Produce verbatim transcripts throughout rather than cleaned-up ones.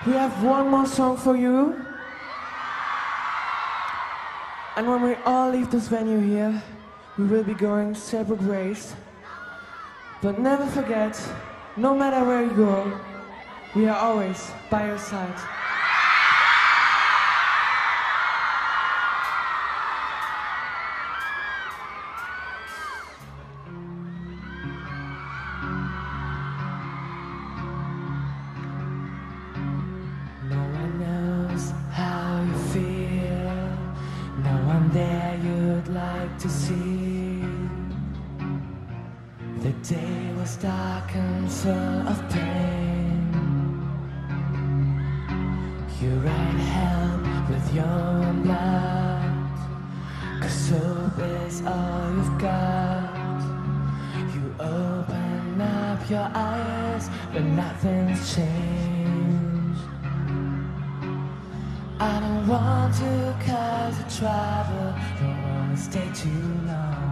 We have one more song for you. And when we all leave this venue here, we will be going separate ways. But never forget, no matter where you go, we are always by your side. No one knows how you feel, no one there you'd like to see. The day was dark and full of pain. You write hell with your own blood, 'cause hope is all you've got. You open up your eyes, but nothing's changed. I don't want to cause you trouble, don't want to stay too long.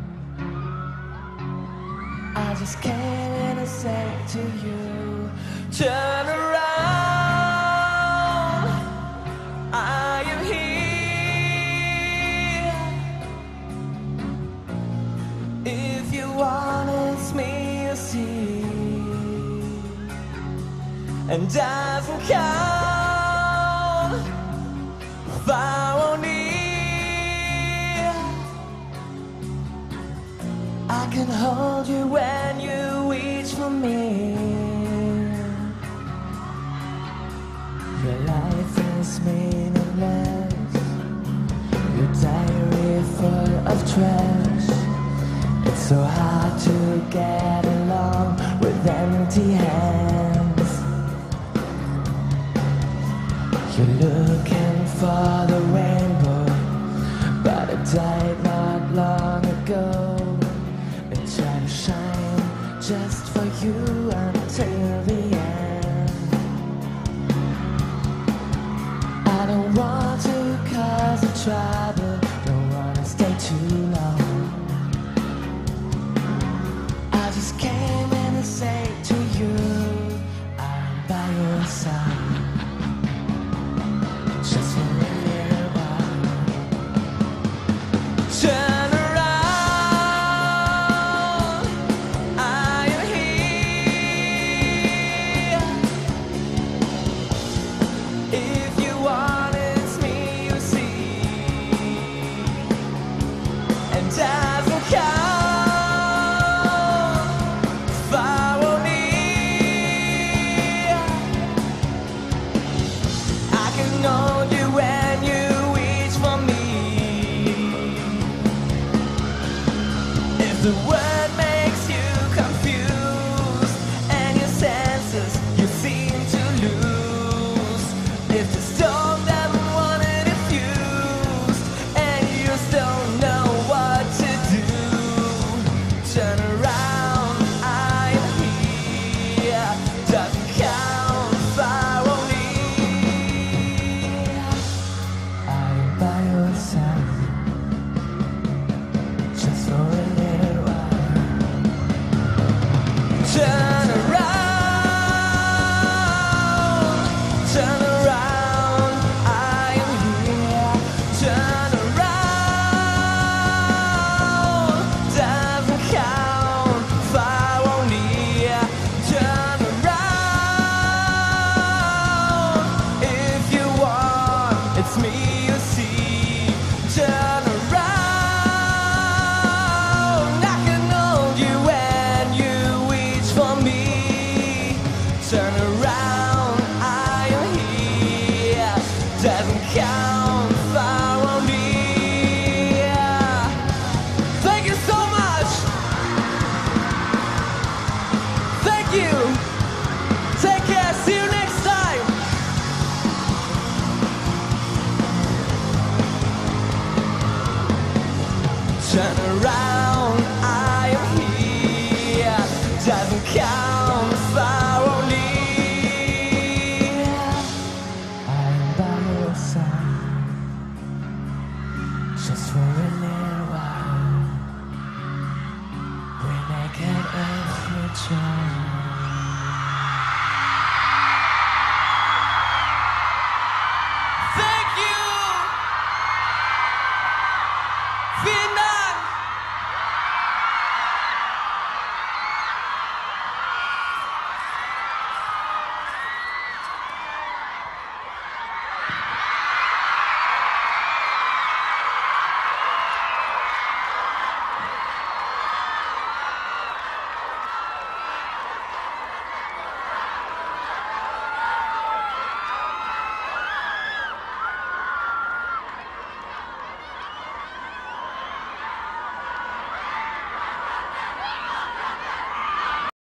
I just came in to say to you, turn around, I am here. If you want, it's me you see, and doesn't count far or near. I can hold you when you reach for me. Your life is meaningless, your diary full of trash. It's so hard to get along with empty hands. You're looking for the rainbow, but it died not long ago. And try to shine just for you until the end. I don't want to cause a trouble, don't want to stay too long. I just came in to say to you, I'm by your side. Just for a little while. Turn around, I am here. If you want, it's me you see, and doesn't count far or near. I can hold you when you reach for me. If the word makes you confused and your senses you seem to lose, if the storm doesn't want to diffuse and you still know what to do, turn around, I am here. Doesn't count far or near. I'm by your side, just for a little while. Turn around, turn around, I am here. Turn around, doesn't count far or near. Turn around, if you want, it's me you see. Turn around, I can hold you when you reach for me. Turn around, I am here. Doesn't count far or near. Thank you so much. Thank you. Take care. See you next time. Turn around, I am here. Doesn't count far or near. I'm by your side, just for a little while. We make it if we try.